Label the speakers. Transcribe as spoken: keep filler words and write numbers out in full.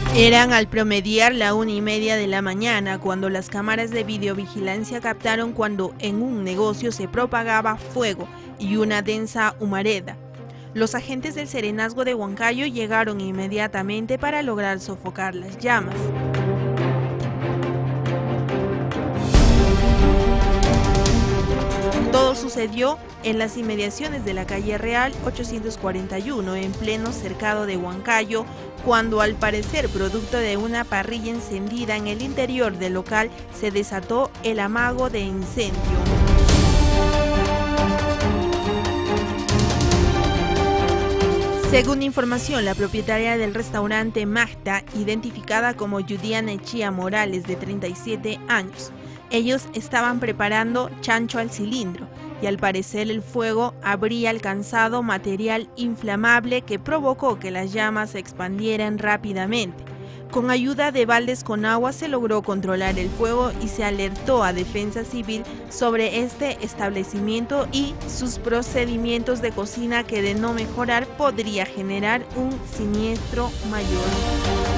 Speaker 1: Eran al promediar la una y media de la mañana cuando las cámaras de videovigilancia captaron cuando en un negocio se propagaba fuego y una densa humareda. Los agentes del Serenazgo de Huancayo llegaron inmediatamente para lograr sofocar las llamas. Todo sucedió en las inmediaciones de la calle Real ochocientos cuarenta y uno, en pleno cercado de Huancayo, cuando al parecer producto de una parrilla encendida en el interior del local se desató el amago de incendio. Según información, la propietaria del restaurante Magda, identificada como Yudiana Echía Morales, de treinta y siete años, ellos estaban preparando chancho al cilindro y al parecer el fuego habría alcanzado material inflamable que provocó que las llamas se expandieran rápidamente. Con ayuda de baldes con agua se logró controlar el fuego y se alertó a Defensa Civil sobre este establecimiento y sus procedimientos de cocina que, de no mejorar, podría generar un siniestro mayor.